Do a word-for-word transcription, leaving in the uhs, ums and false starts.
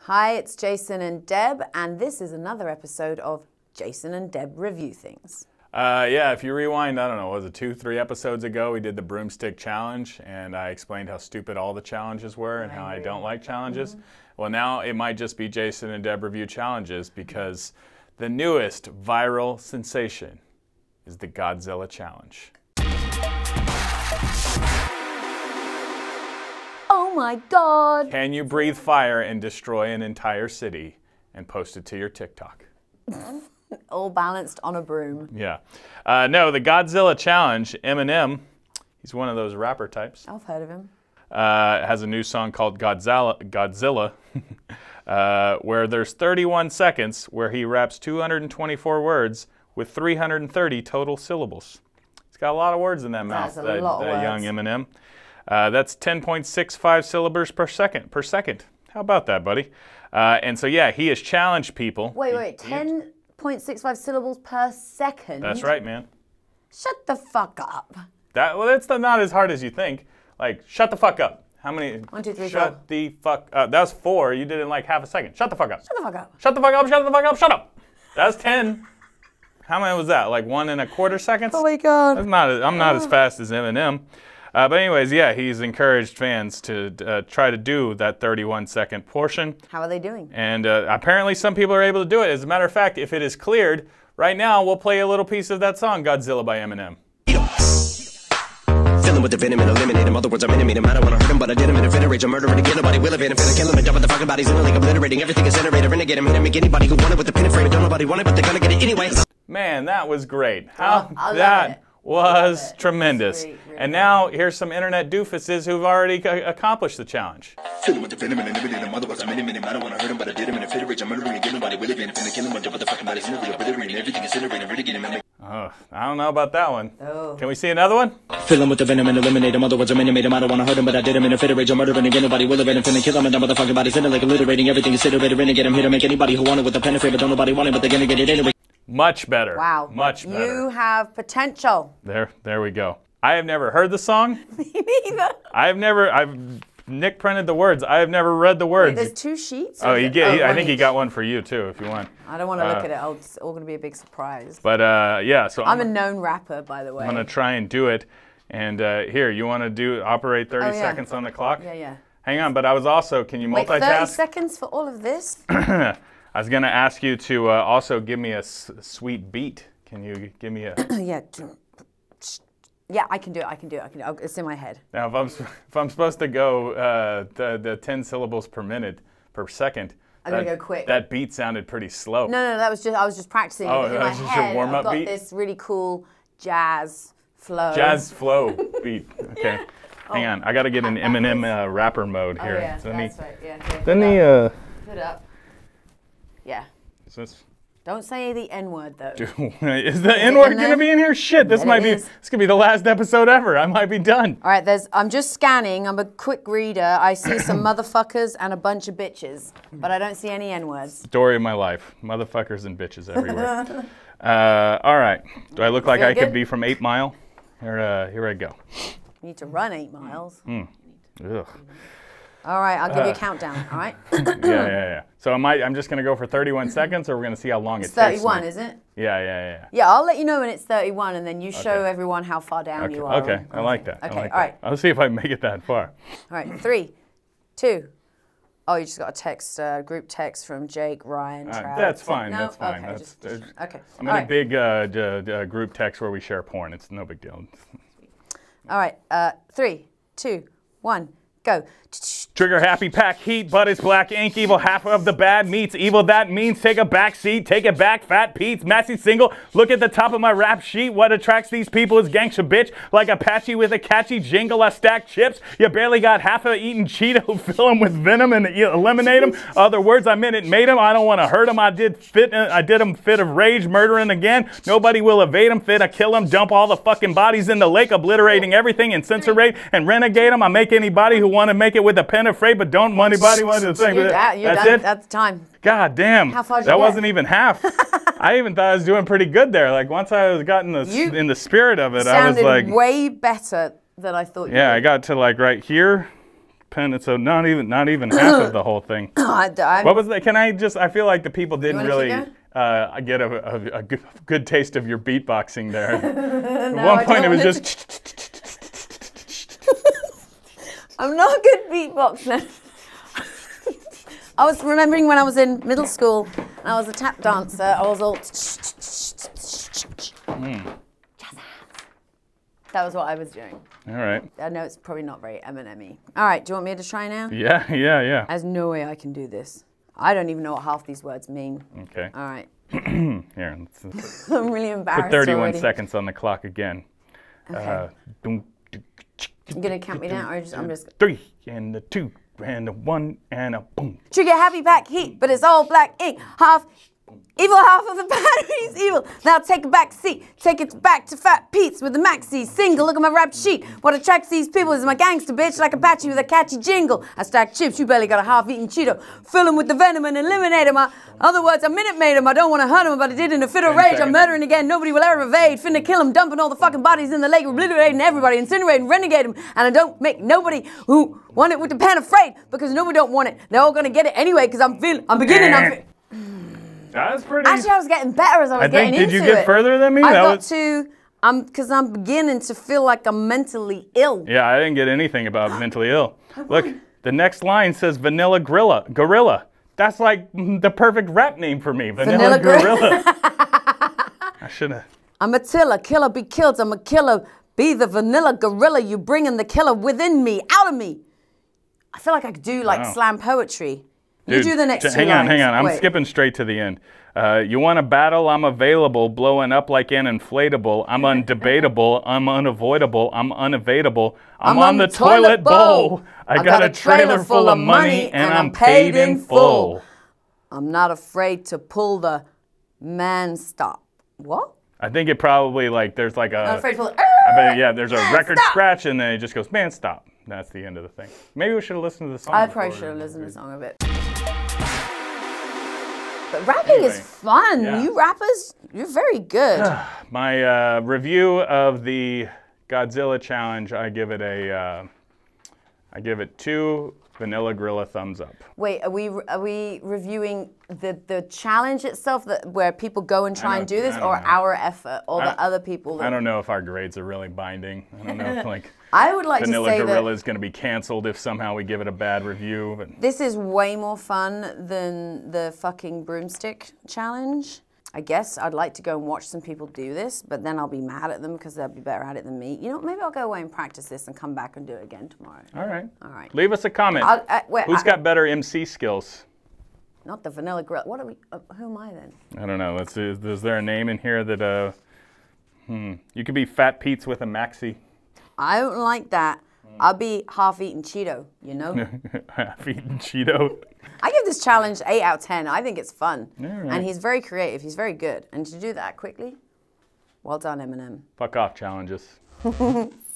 Hi, it's Jason and Deb, and this is another episode of Jason and Deb Review Things. Uh, yeah, if you rewind, I don't know, was it two, three episodes ago, we did the broomstick challenge, and I explained how stupid all the challenges were and how I don't like challenges. Mm-hmm. Well, now it might just be Jason and Deb Review Challenges, because the newest viral sensation is the Godzilla Challenge. Oh my God! Can you breathe fire and destroy an entire city and post it to your TikTok? All balanced on a broom. Yeah. Uh, no, the Godzilla Challenge, Eminem, he's one of those rapper types. I've heard of him. Uh, has a new song called Godzilla, Godzilla uh, where there's thirty-one seconds where he raps two hundred twenty-four words with three hundred thirty total syllables. He's got a lot of words in that mouth, That's a that, lot of that words. young Eminem. Uh, that's ten point six five syllables per second. Per second. How about that, buddy? Uh, and so, yeah, he has challenged people. Wait, He- wait, ten point six five syllables per second? That's right, man. Shut the fuck up. That well, that's not as hard as you think. Like, shut the fuck up. How many? One, two, three, Shut four. the fuck up. That was four. You did it in like half a second. Shut the fuck up. Shut the fuck up. Shut the fuck up. Shut the fuck up. Shut up. That's ten. How many was that? Like one and a quarter seconds? Oh my God. That's not. I'm not as fast as Eminem. Uh, but anyways, yeah, he's encouraged fans to uh, try to do that thirty-one second portion. How are they doing? And uh, apparently some people are able to do it. As a matter of fact, if it is cleared, right now we'll play a little piece of that song, Godzilla by Eminem. Fill him with the venom and eliminate him. Other words, I'm intimate him. I don't want to hurt him, but I did him in a fit of rage. I'm murdering again. Nobody will evade him. Finna kill him and dump the fucking bodies in the lake, obliterating everything incinerator. Renegade him, hit him, make anybody who want it with the pin and frame. Don't nobody want it, but they're gonna get it anyway. Man, that was great. How Oh, I love that it. was I love it. tremendous. It's really, really And now here's some internet doofuses who've already c- accomplished the challenge. Fill him with the venom and eliminate him. Other words, I'm intimate him. I don't want to hurt him, but I did him in a fit of rage. I'm murdering again. Nobody will evade him. Finna kill him and dump the fucking bodies in the lake, obliterating everything incinerator. Renegade him. Oh, I don't know about that one. Oh. Can we see another one? Fill him with the venom and eliminate him. Other words, I'm intimate him. I don't want to hurt him, but I did him in a fit of rage. I'm murdering again. Nobody will evade him. Finna kill him and dump the fucking bodies in the lake, obliterating everything incinerator. Renegade him. Hit him, make anybody who want it with the pen and frame. But don't nobody want it, but they're gonna get it anyway. Much better. Wow. Much better. You have potential. There, there we go. I have never heard the song. Me neither. I've never, I've, Nick printed the words. I have never read the words. There's two sheets? oh, Or is you it- get, he- I one think he each? got one for you too, if you want. I don't want to look uh, at it. Oh, it's all going to be a big surprise. But uh, yeah, so I'm I'm, a known rapper, by the way. I'm gonna try and do it. And uh, here, you want to do operate thirty Oh, yeah. seconds on the clock? Yeah, yeah. Hang on, but I was also, can you Wait, thirty multitask? seconds for all of this? I was gonna ask you to uh, also give me a s- sweet beat. Can you give me a? yeah. Yeah, I can do it. I can do it. I can do it. It's in my head. Now, if I'm s- if I'm supposed to go uh, the the ten syllables per minute per second, I'm gonna that- go quick. That beat sounded pretty slow. No, no, that was just I was just practicing Oh, it in that my was just your head. warm-up I've got beat? this really cool jazz flow. Jazz flow beat. Okay. Hang on, I got to get in Eminem uh, rapper mode Oh here. yeah, Doesn't that's he, right. Yeah. Here, Doesn't put he, up. uh, Put up. Yeah. is this? Don't say the N word though. Is the N word in gonna there? be in here? Shit, this Bet might it be. is. This could be the last episode ever. I might be done. All right, there's. I'm just scanning. I'm a quick reader. I see some motherfuckers and a bunch of bitches, but I don't see any N words. Story of my life. Motherfuckers and bitches everywhere. uh, all right. Do I look like Feel I could good? be from Eight Mile? Here, uh, here I go. You need to run eight miles. Ugh. All right, I'll give you Uh. a countdown. All right. Yeah, yeah, yeah. So am I, I'm just gonna go for thirty-one seconds, or we're gonna see how long It's it takes. thirty-one, me? isn't it? Yeah, yeah, yeah. Yeah, I'll let you know when it's thirty-one, and then you show Okay. everyone how far down Okay, you are. okay. on- I on like thing. that. Okay, I like all right, that. I'll see if I make it that far. all right. Three, two. Oh, you just got a text, uh, group text from Jake, Ryan, Uh, Travis. that's fine. No? That's fine. Okay, That's, just- that's- just- okay. I'm All in right. a big uh, d- d- uh, group text where we share porn. It's no big deal. All right. Uh, three, two, one, go. Trigger happy pack heat, but it's black ink evil. Half of the bad meats evil. That means take a back seat, take it back. Fat Pete's Massey single. Look at the top of my rap sheet. What attracts these people is gangsta bitch. Like Apache with a catchy jingle. I stack chips. You barely got half of eating Cheeto. Fill them with venom and eliminate them. Other words, I meant it made them. I don't want to hurt them. I did fit. I did them fit of rage, murdering again. Nobody will evade them. Fit. I kill them. Dump all the fucking bodies in the lake, obliterating everything and censorate and renegade them. I make anybody who want to make it with a pen afraid, but don't anybody want to think. You're, that, you're That's done. it. That's time. God damn. How far did that you get? wasn't even half. I even thought I was doing pretty good there. Like once I was got in the You in the spirit of it, I was Sounded like, way better than I thought you yeah, would. I got to like right here, pen. So not even not even half of the whole thing. I, I, What was that? Can I just? I feel like the people didn't wanna really keep uh, get a, a, a good, good taste of your beatboxing there. At No, one I point, it don't was want just. I'm not a good beatboxer. I was remembering when I was in middle school and I was a tap dancer. I was all. Mm. That was what I was doing. All right. I know it's probably not very Eminem-y. All right, do you want me to try now? Yeah, yeah, yeah. There's no way I can do this. I don't even know what half these words mean. Okay. All right. Here, let's I'm really embarrassed put thirty-one already. seconds on the clock again. Okay. Uh, dum, You gonna count me down, or just, I'm just. three and a two and a one and a boom. Trigger happy back heat, but it's all black ink. Half evil, half of the battery's evil. Now take a back seat, take it back to Fat Pete's with the maxi single. Look at my rap sheet. What attracts these people is my gangster bitch, like Apache with a catchy jingle. I stack chips, you barely got a half-eaten Cheeto. Fill them with the venom and eliminate them. I, other words, I minute made them. I don't want to hurt them, but I did in a fit of rage. I'm murdering again. Nobody will ever evade. Finna kill them, dumping all the fucking bodies in the lake, obliterating everybody, incinerating, renegade them. And I don't make nobody who want it with the pen afraid, because nobody don't want it. They're all gonna get it anyway, because I'm feeling, I'm beginning, I'm fe- That's pretty. Actually, I was getting better as I was I getting think. Did into you it. get further than me? I That got was- to, um, because I'm beginning to feel like I'm mentally ill. Yeah, I didn't get anything about mentally ill. Look, the next line says Vanilla Gorilla. Gorilla. That's like the perfect rap name for me. Vanilla, Vanilla Gorilla. Gorilla. I should have. I'm Attila, killer be killed. I'm a killer, be the vanilla gorilla. You bringing the killer within me, out of me. I feel like I could do like Wow. slam poetry. Dude, you do the next t- two hang on, lines. hang on. I'm Wait. skipping straight to the end. Uh, you want a battle? I'm available. Blowing up like an inflatable. I'm undebatable. I'm unavoidable. I'm unevadable. I'm, on, the toilet bowl. I, got, a trailer full of money and I'm paid in full. I'm not afraid to pull the man stop. What? I think it probably like there's like a. I'm afraid to pull the. I bet, yeah, there's a Man, record stop. scratch and then it just goes, man, stop. That's the end of the thing. Maybe we should have listened to the song. I probably before. should have listened to the song a bit. But rapping Anyway, is fun. yeah. You rappers, you're very good. My uh, review of the Godzilla challenge, I give it a, uh, I give it two Vanilla Gorilla thumbs up. Wait, are we are we reviewing the the challenge itself, that where people go and try and don't- do this, I don't or know. our effort, or I- the other people? That, I don't know if our grades are really binding. I don't know if like I would like Vanilla to say Gorilla that is going to be canceled if somehow we give it a bad review. But this is way more fun than the fucking broomstick challenge. I guess I'd like to go and watch some people do this, but then I'll be mad at them because they'll be better at it than me. You know, maybe I'll go away and practice this and come back and do it again tomorrow. all right, All right. leave us a comment. I'll, uh, wait, Who's I- got better M C skills? Not the Vanilla Gorilla. What are we? Uh, who am I then? I don't know. Let's see. Is, is there a name in here that uh, hmm, you could be Fat Pete's with a maxi? I don't like that. I'll be half-eaten Cheeto. You know. Half-eaten Cheeto. I give this challenge eight out of ten. I think it's fun. All right. And he's very creative. He's very good. And to do that quickly, well done, Eminem. Fuck off challenges.